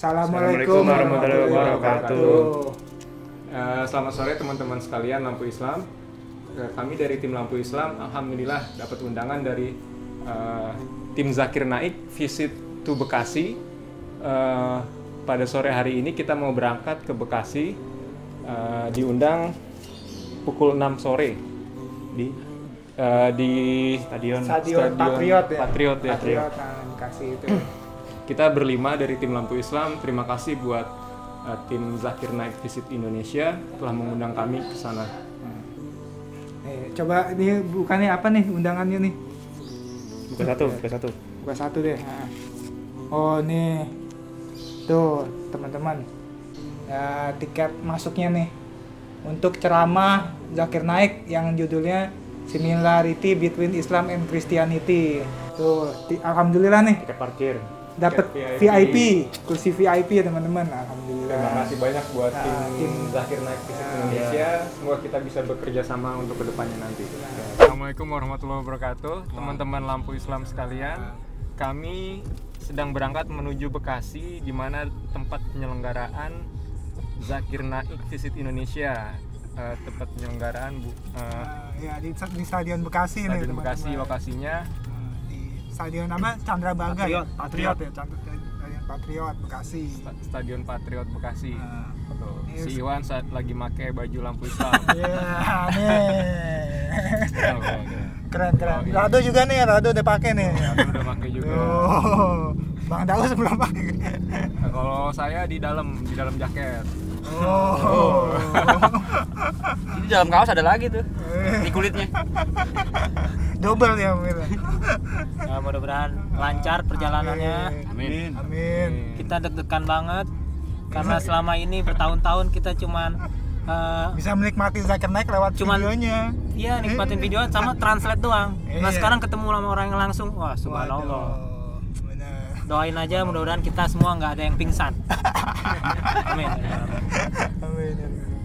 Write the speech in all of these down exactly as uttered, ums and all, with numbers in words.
Assalamualaikum warahmatullahi wabarakatuh. Uh, selamat sore teman-teman sekalian Lampu Islam. Uh, kami dari tim Lampu Islam, alhamdulillah dapat undangan dari uh, tim Zakir Naik visit to Bekasi. Uh, pada sore hari ini kita mau berangkat ke Bekasi, uh, diundang pukul enam sore di uh, di Stadion, Stadion Patriot ya. Patriot ya. Patriot nah, Bekasi itu. Kita berlima dari tim Lampu Islam. Terima kasih buat uh, tim Zakir Naik Visit Indonesia telah mengundang kami ke sana. Eh, coba ini bukannya apa nih undangannya nih? Buka satu, buka satu. Buka satu deh. Nah. Oh nih, tuh teman-teman, ya, tiket masuknya nih untuk ceramah Zakir Naik yang judulnya Similarity Between Islam and Christianity. Tuh, di, alhamdulillah nih. Tiket parkir. Dapat V I P, kursi V I P ya teman-teman. Alhamdulillah. Terima kasih banyak buat nah, tim, tim Zakir Naik Visit nah, Indonesia. ya. Semoga kita bisa bekerja sama untuk kedepannya nanti. Assalamualaikum warahmatullahi wabarakatuh, teman-teman Lampu Islam sekalian. Kami sedang berangkat menuju Bekasi, di mana tempat penyelenggaraan Zakir Naik Visit Indonesia. Uh, tempat penyelenggaraan bu, uh, ya di, di Stadion Bekasi nih. Stadion teman-teman. Bekasi lokasinya. Stadion apa? Chandra Baga Patriot, ya? Patriot ya, Stadion Patriot Bekasi. Stadion Patriot Bekasi. Nah, Tuh, yes. si Iwan saat lagi pakai baju lampu Islam. Iya, nih. Oh, oke. Keren keren. Oh, iya. Rado juga nih, Rado udah pakai nih. Aku udah pakai juga. Oh, Bang Daus belum pakai. Nah, kalau saya di dalam di dalam jaket. Oh. Di dalam kaos ada lagi tuh di kulitnya. Double ya Mir. Ya, mudah-mudahan lancar perjalanannya. Amin. Amin. Kita deg-degan banget karena selama ini bertahun-tahun kita cuman uh, Bisa menikmati Zakir Naik lewat Cuman- videonya. iya nikmatin video sama translate doang. Nah Iya. sekarang ketemu sama orang yang langsung, wah subhanallah. Waduh, benar. Doain aja mudah-mudahan kita semua nggak ada yang pingsan. Amin. Amin.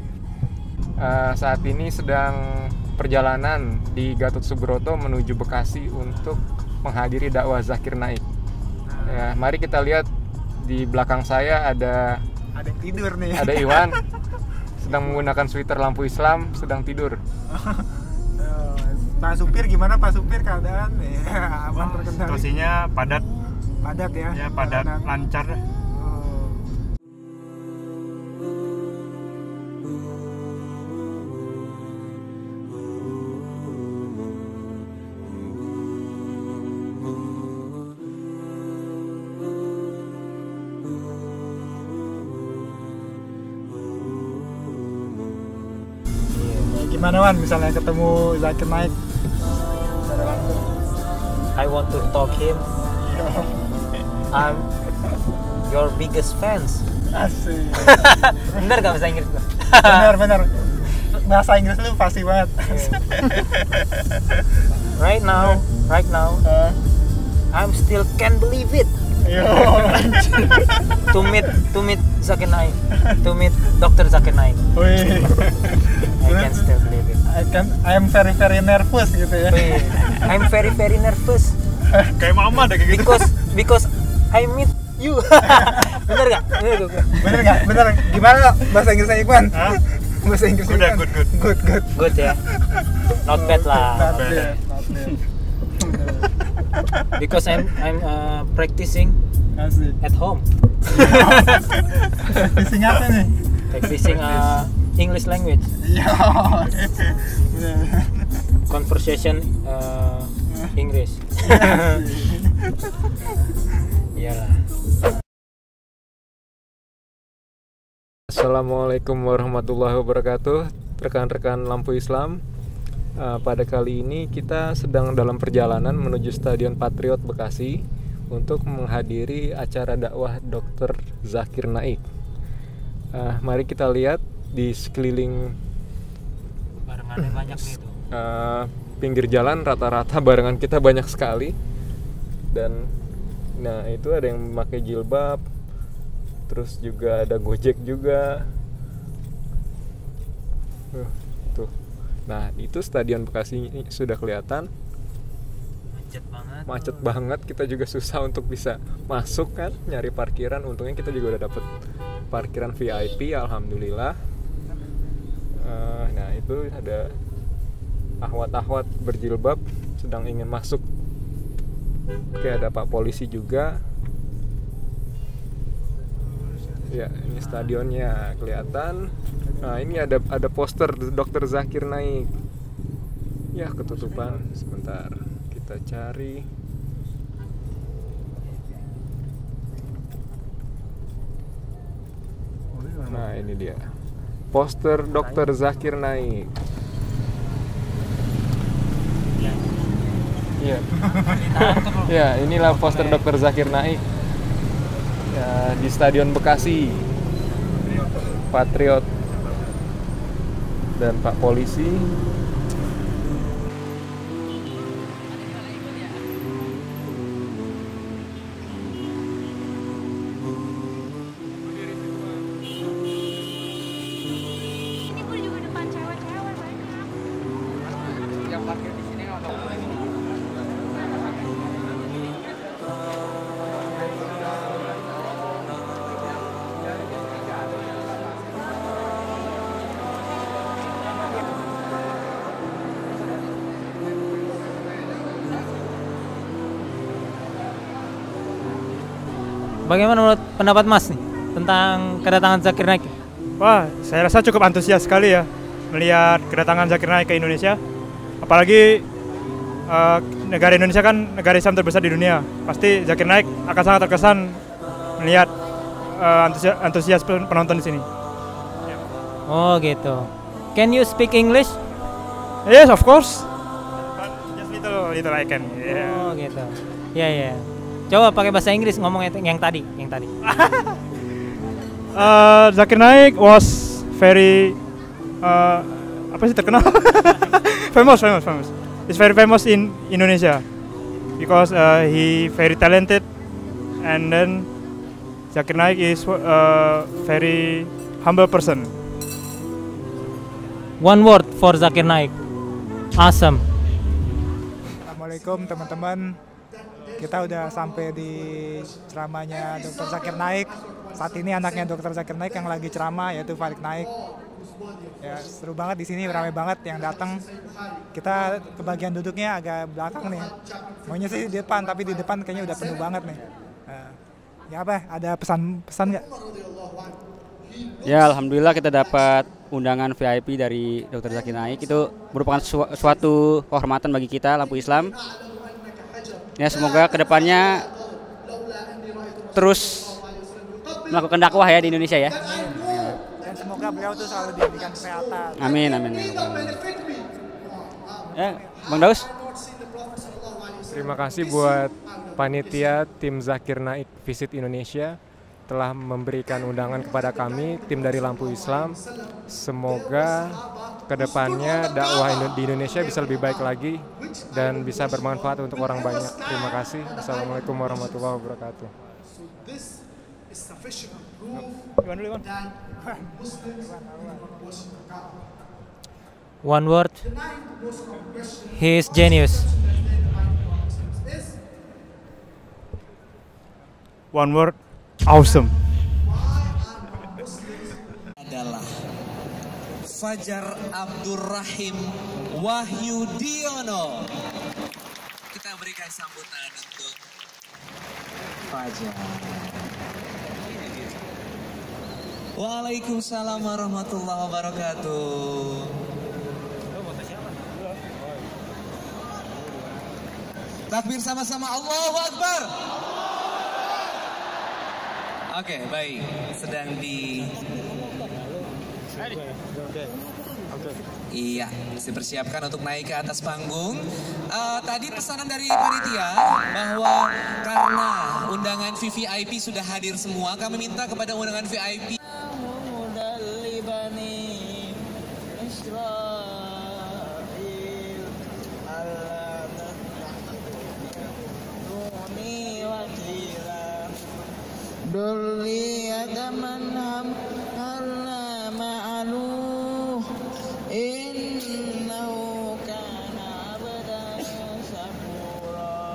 Uh, saat ini sedang perjalanan di Gatot Subroto menuju Bekasi untuk menghadiri dakwah Zakir Naik. Ya, mari kita lihat di belakang saya ada Ada yang tidur nih. ada Iwan sedang menggunakan sweater lampu Islam, sedang tidur. Pak Supir gimana Pak Supir keadaan? Ya, aman terkendali. Situasinya padat, Padat ya. ya padat, Jalanan. lancar. Oh. Ya, gimana Wan misalnya ketemu Zakir Naik? I want to talk him. I'm your biggest fans. Asik. Bener gak bahasa Inggris gua? Benar benar. Bahasa Inggris lu pasti banget. Right now, right now, Eh, I'm still can't believe it. Yo. To meet, to meet Zakir Naik, to meet Dokter Zakir Naik. Wih. I can still believe it. I can I am very very nervous gitu ya. Wait, I'm very very nervous Kayak mama deh kayak gitu. because because I meet you. Bener gak? Bener gak? Bener nggak? Bener. Gimana bahasa Inggrisnya Iqbal? Hah? Bahasa Inggrisnya Good, Iqbal? good, good. Good good. Good ya. Not bad lah. Not bad. bad, not bad. Because I'm I'm uh, practicing Asik. at home. Bising apa nih? Practicing uh, English language. Yo. Conversation uh, English. Iyalah. Assalamualaikum warahmatullahi wabarakatuh, rekan-rekan Lampu Islam. Uh, pada kali ini kita sedang dalam perjalanan menuju Stadion Patriot Bekasi untuk menghadiri acara dakwah Dokter Zakir Naik. Uh, mari kita lihat di sekeliling Barengannya banyak nih tuh. uh, pinggir jalan, rata-rata barengan kita banyak sekali. Dan nah itu ada yang memakai jilbab, terus juga ada Gojek juga. Uh, tuh. Nah, itu Stadion Bekasi sudah kelihatan. Macet banget. Macet banget, kita juga susah untuk bisa masuk kan, nyari parkiran. Untungnya kita juga udah dapet parkiran V I P, alhamdulillah. Uh, nah itu ada ahwat-ahwat berjilbab sedang ingin masuk. Oke, ada Pak Polisi juga. Ya, ini stadionnya kelihatan. Nah, ini ada ada poster Dokter Zakir Naik. Ya, ketutupan. Sebentar, kita cari. Nah, ini dia. Poster Dokter Zakir Naik. Iya. Ya, inilah poster Dokter Zakir Naik. Ya, di Stadion Bekasi. Patriot dan Pak Polisi. Ini pun juga depan cewek-cewek banyak. Yang parkir di sini nggak tahu. Bagaimana menurut pendapat Mas nih tentang kedatangan Zakir Naik? Wah, saya rasa cukup antusias sekali ya melihat kedatangan Zakir Naik ke Indonesia. Apalagi uh, negara Indonesia kan negara Islam terbesar di dunia. Pasti Zakir Naik akan sangat terkesan melihat uh, antusias, antusias penonton di sini. Oh gitu. Can you speak English? Yes, of course. But just little, little I can. Yeah. Oh gitu. Ya yeah, ya. Yeah. Coba pakai bahasa Inggris ngomong yang, yang tadi, yang tadi. uh, Zakir Naik was very uh, apa sih terkenal? famous, famous, famous. He's very famous in Indonesia because uh, he very talented, and then Zakir Naik is a uh, very humble person. One word for Zakir Naik. Awesome. Assalamualaikum teman-teman. Kita udah sampai di ceramahnya Dokter Zakir Naik. Saat ini anaknya Dokter Zakir Naik yang lagi ceramah yaitu Farid Naik. Ya seru banget di sini, ramai banget yang datang. Kita kebagian duduknya agak belakang nih. Maunya sih di depan, tapi di depan kayaknya udah penuh banget nih. Nah, ya apa? Ada pesan-pesan nggak? Ya, alhamdulillah kita dapat undangan V I P dari Dokter Zakir Naik. Itu merupakan su suatu kehormatan bagi kita Lampu Islam. Ya, semoga kedepannya terus melakukan dakwah ya di Indonesia ya. Dan semoga beliau tuh selalu diberikan kesehatan. Amin, amin. amin. Ya, Bang Daus. Terima kasih buat panitia tim Zakir Naik Visit Indonesia telah memberikan undangan kepada kami, tim dari Lampu Islam. Semoga kedepannya dakwah di Indonesia bisa lebih baik lagi dan bisa bermanfaat untuk orang banyak. Terima kasih. Assalamualaikum warahmatullahi wabarakatuh. One word. He is genius. One word. Awesome. Adalah Fajar Abdurrahim Wahyudiono. Kita berikan sambutan untuk Fajar. Waalaikumsalam warahmatullahi wabarakatuh. Takbir sama-sama, Allahu Akbar. Oke, okay, baik. Sedang di... Iya, dipersiapkan untuk naik ke atas panggung. Uh, tadi pesanan dari panitia bahwa karena undangan V V I P sudah hadir semua, kami minta kepada undangan V I P. Durriyata man hamna ma'aluh innahu kana abdan syakura.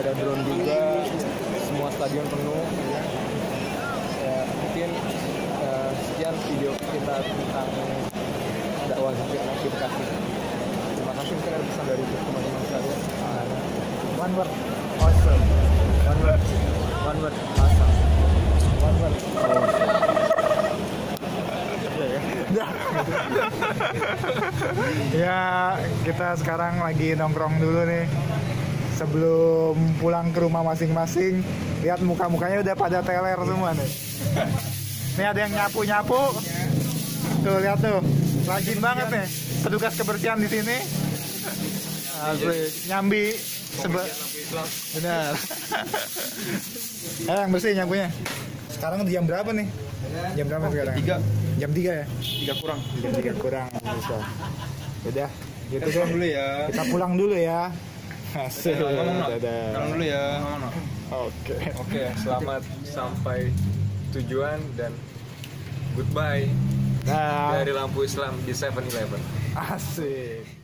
ada drone juga, semua stadion penuh. Ya, ya mungkin uh, sekian video kita tentang dakwah Zakir Naik di Bekasi. Terima kasih, mungkin ada pesan dari teman-teman sekalian. One word, awesome. One word, one word, awesome. One word. Ya, kita sekarang lagi nongkrong dulu nih. Sebelum pulang ke rumah masing-masing, lihat muka-mukanya udah pada teler semua nih. Nih ada yang nyapu-nyapu. Tuh lihat tuh, rajin banget nih petugas kebersihan di sini. Asli, nyambi sebe benar. Eh, yang bersih nyapunya. Sekarang jam berapa nih? Jam berapa sekarang? Tiga. Jam tiga ya? Tiga kurang. Jam tiga kurang bisa. Udah, gitu Kita deh. pulang dulu ya. Kita pulang dulu ya. Asik. Ngomong, Dadah. Pulang dulu ya. Oke. Oke, selamat sampai tujuan dan goodbye Nah, dari Lampu Islam di seven eleven. asik.